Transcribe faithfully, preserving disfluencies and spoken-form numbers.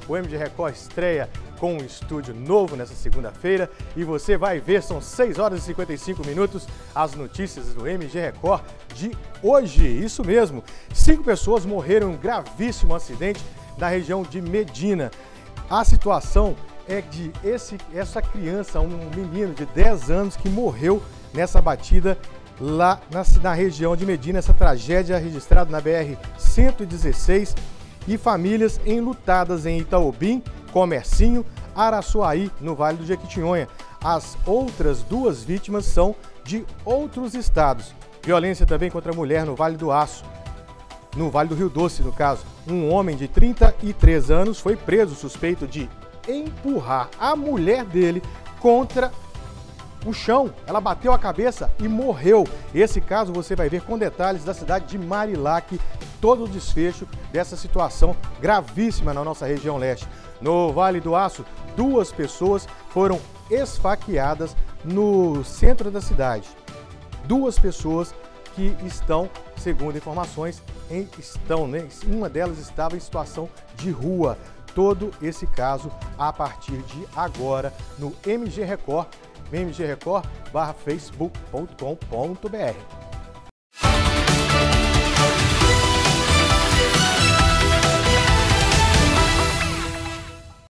O M G Record estreia com um estúdio novo nessa segunda-feira e você vai ver, são seis horas e cinquenta e cinco minutos, as notícias do M G Record de hoje. Isso mesmo, cinco pessoas morreram em um gravíssimo acidente na região de Medina. A situação é de esse, essa criança, um menino de dez anos que morreu nessa batida lá na, na região de Medina, essa tragédia registrada na B R cento e dezesseis, e famílias enlutadas em Itaobim, Comercinho, Araçuaí, no Vale do Jequitinhonha. As outras duas vítimas são de outros estados. Violência também contra a mulher no Vale do Aço, no Vale do Rio Doce, no caso. Um homem de trinta e três anos foi preso suspeito de empurrar a mulher dele contra o chão. Ela bateu a cabeça e morreu. Esse caso você vai ver com detalhes da cidade de Marilac, todo o desfecho dessa situação gravíssima na nossa região leste. No Vale do Aço, duas pessoas foram esfaqueadas no centro da cidade. Duas pessoas que estão, segundo informações, em, estão, né? Uma delas estava em situação de rua. Todo esse caso a partir de agora no M G Record, M G Record barra facebook ponto com ponto br.